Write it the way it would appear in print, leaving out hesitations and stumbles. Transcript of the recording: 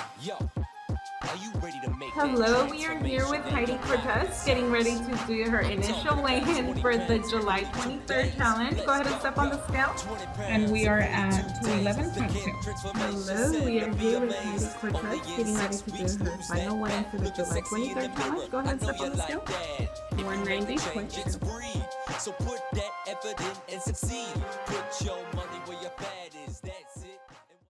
Hello, we are here with Heidi Cortez, getting ready to do her initial weigh-in for the July 23rd challenge. Go ahead and step on the scale. And we are at 211.2. Hello, we are here with Heidi Cortez, getting ready to do her final weigh-in for the July 23rd challenge. Go ahead and step on the scale. 190.2. So put that effort in and succeed. Put your money where your